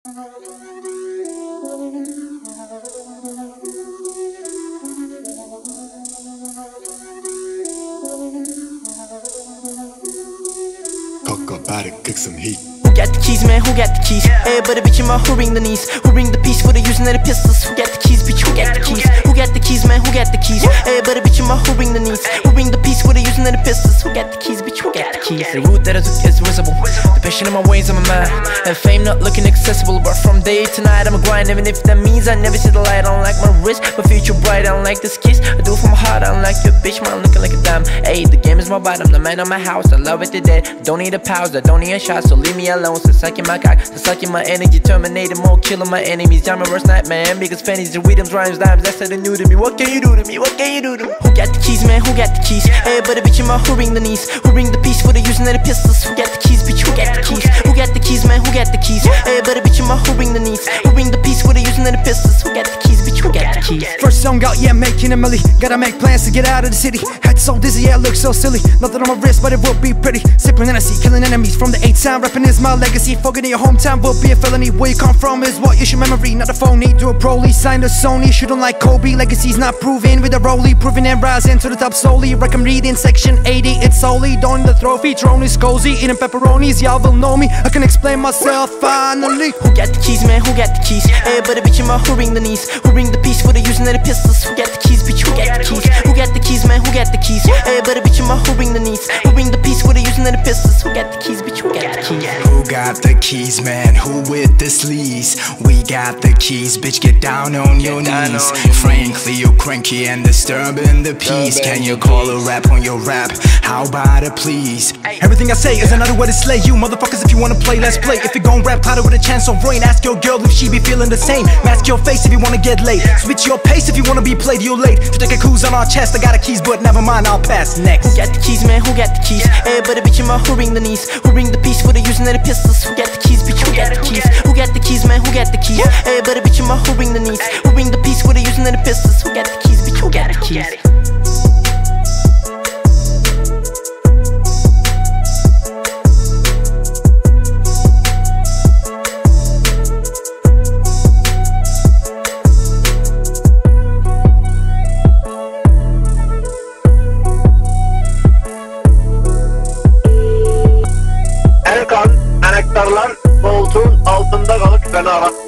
Talk about it, kick some heat. Who got the keys, man? Who got the keys? Everybody bitch in my who ring the knees? Who ring the piece with the using of the pistols? Who got the keys, bitch? Who got the keys? Who got the keys, man? Who got the keys? Everybody bitch in my who ring the knees? Who ring the piece with the using of the pistols? Who got the keys, bitch? Who got the keys? The route that I took is visible. The passion in my ways, I'm a man. And fame not looking accessible, but from day to night I'm a grind. Even if that means I never see the light. I don't like my wrist, my future bright. I don't like this kiss, I do it from my heart. I don't like your bitch, man, I'm looking like a dime. Ayy, the game is my bite, I'm the man of my house. I love it to death, don't need a pause, I don't need a shot. So leave me alone, so sucking my cock, so sucking my energy, terminating more, killing my enemies. I'm my worst nightmare, biggest fannies, the rhythms, rhymes, dimes, that's something new to me. What can you do to me? What can you do to me? Who got the keys, man? Who got the keys? Everybody bitch in my who ring the knees? Who ring the piece with the using of the pistols? Who got the keys, bitch? Who got the keys? Who got the keys, man? Who got the keys? Everybody bitch in my who ring the knees? Who ring the piece with the using of the pistols? Who got the keys, bitch? Who got the keys? First song out, yeah, making a milli. Gotta make plans to get out of the city. Head so dizzy, yeah, it looks so silly. Nothing on my wrist, but it would be pretty. Sipping Hennessy, killing enemies from the 8-town. Rapping is my legacy. Forgetting your hometown would be a felony. Where you come from is what is your memory, not a phony. Do a Broly, sign to Sony. Shooting like Kobe, legacy's not proven. With a Rolly, proving and rising to the top slowly. Reckon reading section 80, it's solely doing the trophy. Throne is cozy, eating pepperonis, y'all will know me. I can explain myself finally. Who got the keys, man? Who got the keys? Everybody bitch in my who ring the knees? Who ring the piece with the using of the pistols? Who got the keys, bitch? Who got the keys? Who got the keys, man? Who got the keys? Everybody bitch in my who ring the knees? Who ring the piece with the using of the pistols? Who got the keys, bitch? Who got the keys? Who got the keys, man? Who with the sleeves? We got the keys, bitch, get down on your knees. Frankly, you're cranky and disturbing the peace. Can you call a rap on your rap? How about a please? Everything I say is another way to slay you motherfuckers. If you wanna play, let's play. If you gon' rap clouder with a chance on rain, ask your girl if she be feeling the same. Mask your face if you wanna get laid. Switch your pace if you wanna be played, you're late. To take a cruise on our chest, I got the keys, but never mind, I'll pass. Next. Who got the keys, man? Who got the keys? Everybody bitch in my who ring the knees? Who ring the piece with the using of the pistols? Who got the keys, bitch? Who got the keys? Who got the keys, man? Who got the keys? Everybody bitch in my who ring the knees? Who ring the piece with the using of the pistols? Who got the keys, bitch? Who got the keys? Erkan, enektarlar koltuğun altında kalıp beni arattı.